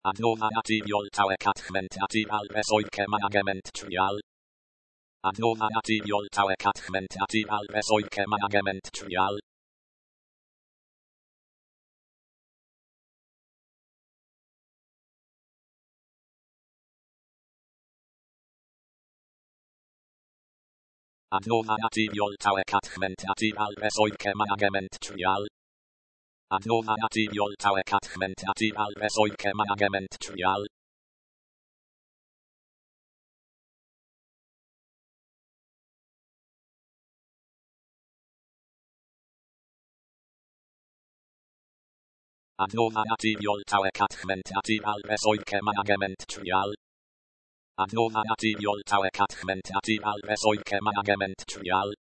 Adnoddau Tawe Catchment management trial. Adnoddau Tawe Catchment management trial. Adnoddau Tawe Catchment management trial. Adnoddau Tawe Catchment management trial. Adnoddau Tawe Catchment management trial. Adnoddau Tawe Catchment management trial.